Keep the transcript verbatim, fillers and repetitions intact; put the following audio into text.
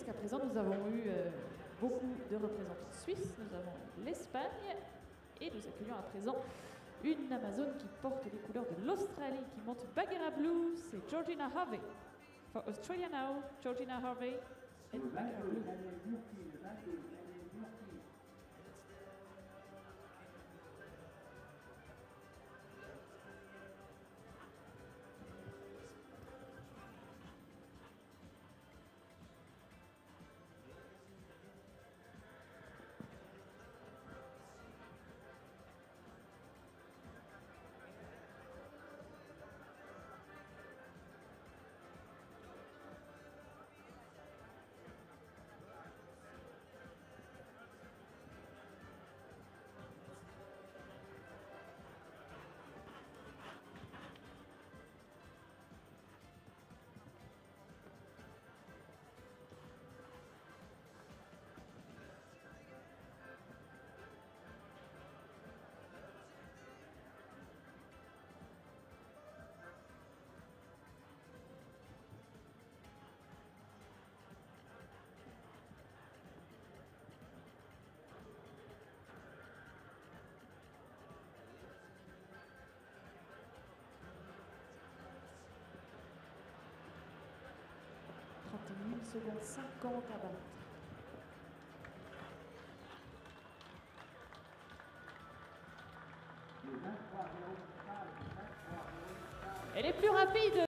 Jusqu'à présent, nous avons eu euh, beaucoup de représentants suisses, nous avons l'Espagne et nous accueillons à présent une Amazone qui porte les couleurs de l'Australie, qui monte Bagheera Blue, c'est Georgina Harvey. For Australia now, Georgina Harvey and Bagheera Blue. trente et une secondes cinquante à battre. Elle est plus rapide.